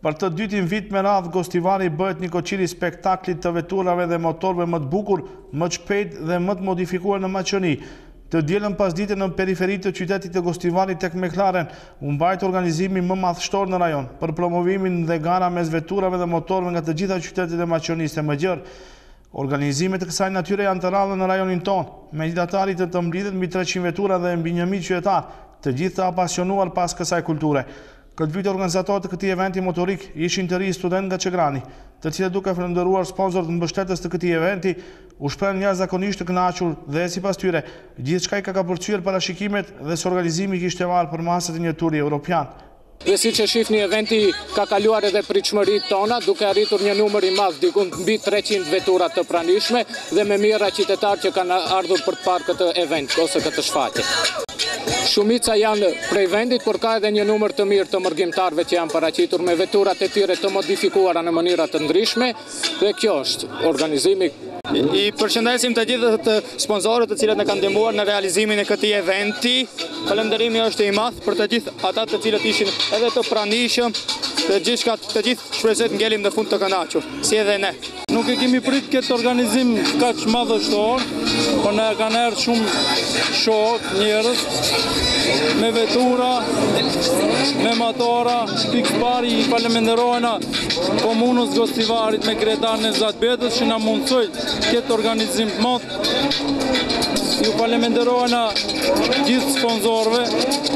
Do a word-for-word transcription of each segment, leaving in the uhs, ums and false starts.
Për të dytin vit me radhë, Gostivari bëhet një koqili spektaklit të veturave dhe motorëve më të bukur, më të shpejt dhe më të modifikuar në Maqoni. Të dielën pasdite në periferi të qytetit të Gostivarit tek Meklaren, u mbajt organizimi më madhështor në rajon për promovimin dhe gara mes veturave dhe motorëve nga të gjitha qytetet e Maqonisë së Mëgjer. Organizimet e kësaj natyre janë të rrallë në rajonin tonë, me lidatarit të të mblidhet mbi treqind vetura dhe mbi një mijë qytetar, të gjithë të apasionuar pas kësaj kulture. Këtë vit organizatorët të këtij eventi motorik ishin të ri student nga Çegrani, të cilët duke falendëruar sponsorët mbështetës të këtij eventi, u shprehën jashtëzakonisht të kënaqur dhe sipas tyre, gjithçka i ka kapërcyer paraqikimet dhe së organizimi kishte marrë për masat e një turi evropian. Dhe si që shifni, eventi ka kaluar edhe pritshmëritë tona, duke arritur një numër i madh, diku mbi treqind vetura të pranishme dhe me mijëra qytetarë që kanë ardhur për të parë këtë event ose këtë shfaqje. Shumica janë prej vendit, por ka edhe një numër të mirë të mërgjimtarëve që janë paraqitur me veturat e tyre të modifikuara në mënyra të ndryshme, dhe kjo është organizimi. I përshëndesim të gjithë të sponsorët të cilët në kanë ndihmuar në realizimin e këtij eventi. Falënderimi është i madh për të gjithë ata të cilët ishin edhe të pranishëm, të gjithçka të gjithë shpresoj të ngelim në fund të kënaqur, si edhe ne. Nuk e kemi prit këtë organizim kaq madhështor, por na kanë erdhur shumë shok, njerëz me vetura, me motora. Pikë pari i falenderojna komunës Gostivarit me kryetarin Nevzat Betës që na mundsoi këtë organizim të madh. Ju falenderojna gjithë sponsorëve,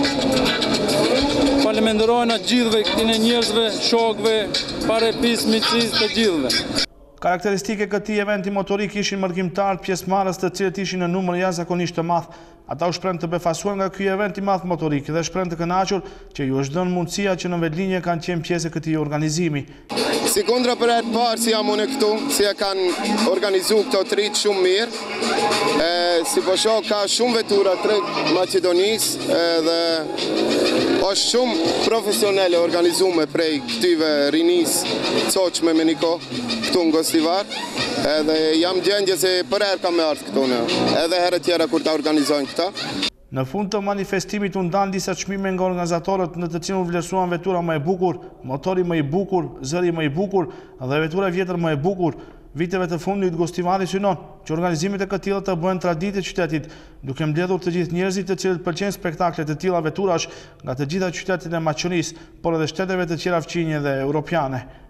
falenderojna gjithëve këtyre njerëzve, shokëve, parepis, miqësisë të gjithëve. Karakteristike këtij eventi motorik ishin mërgjimtarët pjesëmarrës të cilët ishin në numër jashtëzakonisht të madh. Ata u shprehën të befasuar nga ky event i madh motorik dhe shprehën të kënaqur që ju është dhënë mundësia që në vetlinje kanë qenë pjesë e këtij organizimi. Si kundra për herë të parë si jam unë këtu, si e kanë organizuar këto trit shumë mirë. E, si po shoh ka shumë vetura drejt Maqedonisë dhe është shumë profesionale organizuar prej këtyve rinis çoçme me niko këtu në Gostivar. Edhe jam gjendje se për herë kam ardhur këtu në, edhe herë tjera kur ta organizojnë këta. Në fund të manifestimit u ndan disa çmime nga organizatorët në të cilën u vlerësuan vetura më e bukur, motori më i bukur, zëri më i bukur dhe vetura vjetër më e bukur. Viteve të fundit Gostivari synon që organizimet e këtilla të bëhen traditë e qytetit, duke mbledhur të gjithë njerëzit të cilët pëlqejnë spektaklet e tilla veturash nga të gjitha qytetet e Maqonisë, por edhe shteteve të tjera fqinje dhe europiane.